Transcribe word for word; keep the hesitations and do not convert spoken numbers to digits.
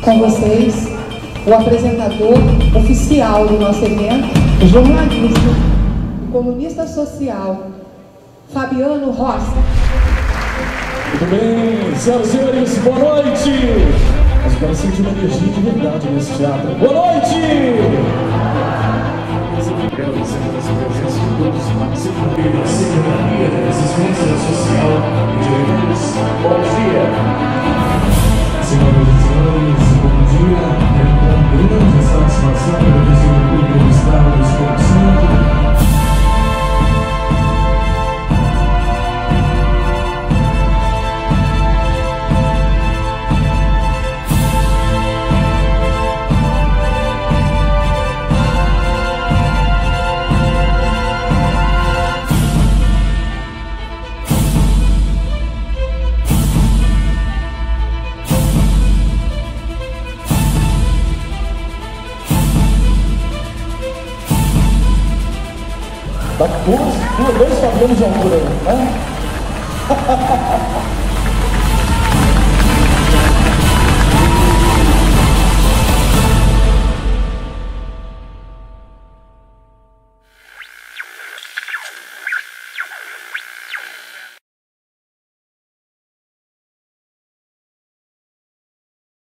Com vocês, o apresentador oficial do nosso evento, jornalista e colunista social, Fabiano Rossi. Muito bem, senhoras e senhores, boa noite! Mas agora sente uma energia de verdade nesse teatro. Boa noite! Quero agradecer essa presença de todos os participantes da Secretaria de Assistência Social e Direitos. Bom dia! Senhoras e senhores, bom dia! É com grande satisfação que eu desejo entrevistar o Espírito Santo. Tá com duas, duas, dois Fabianos de altura aí, né?